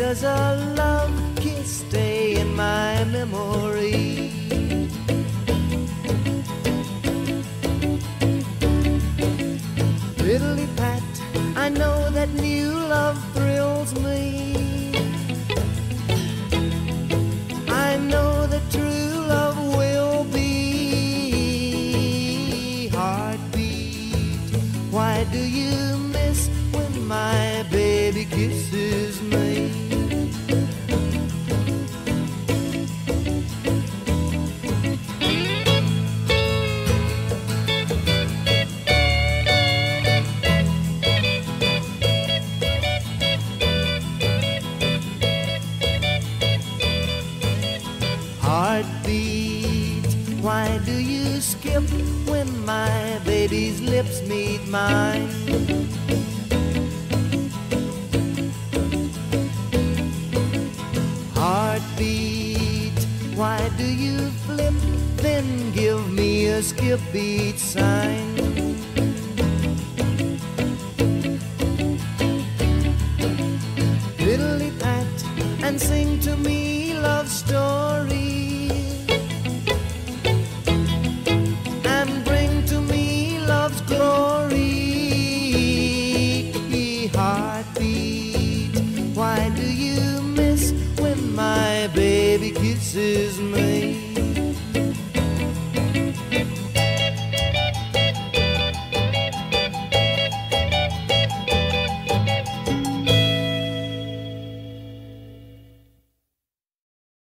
does a love kiss stay in my memory? Diddly pat, I know that new love thrills me. I know that true love will be. Heartbeat, why do you miss when my baby kisses me? Heartbeat, why do you skip when my baby's lips meet mine? Heartbeat, why do you flip, then give me a skip beat sign? Diddly pat and sing